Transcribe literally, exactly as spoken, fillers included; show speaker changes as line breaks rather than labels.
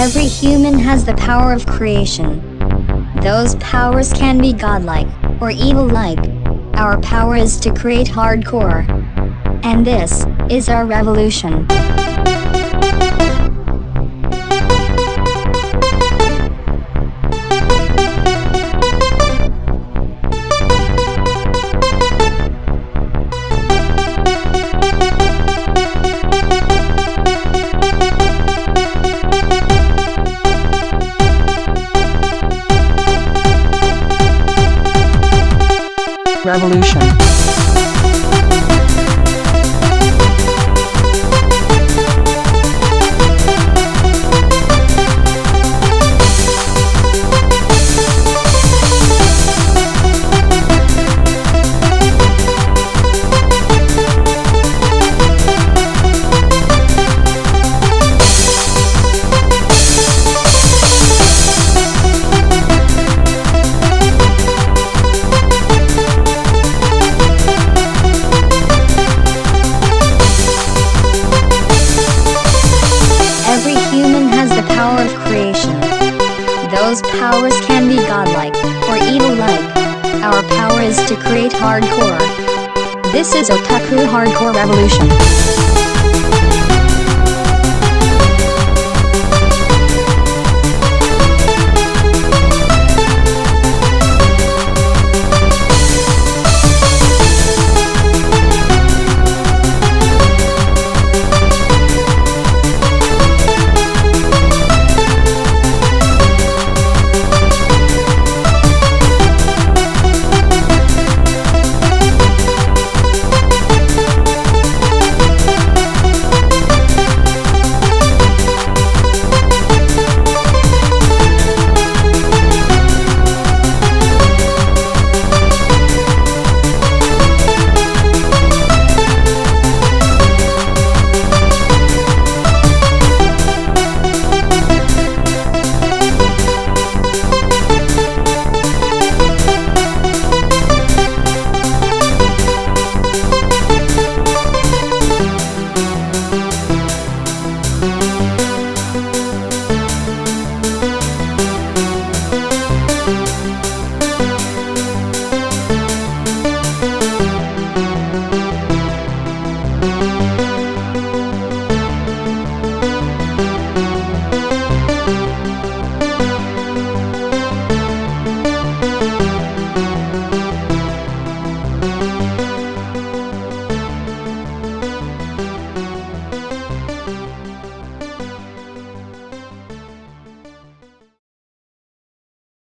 Every human has the power of creation. Those powers can be godlike or evil-like. Our power is to create hardcore. And this is our revolution.
Revolution.
Power of creation. Those powers can be godlike or evil-like. Our power is to create hardcore. This is Otaku Hardcore Revolution.